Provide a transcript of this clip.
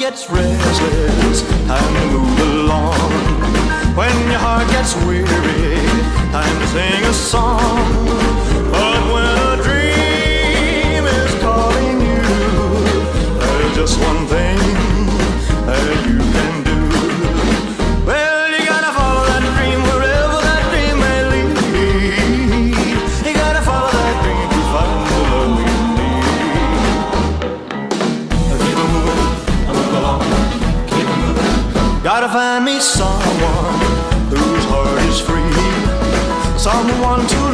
gets restless, time to move along. When your heart gets weary, time to sing a song. But when a dream is calling you, there's just one thing that you can do. Well, you gotta follow that dream wherever that dream may lead. You gotta follow that dream to find the love you need. Keep on moving, move along, keep on moving. Gotta find me someone whose heart is free, someone to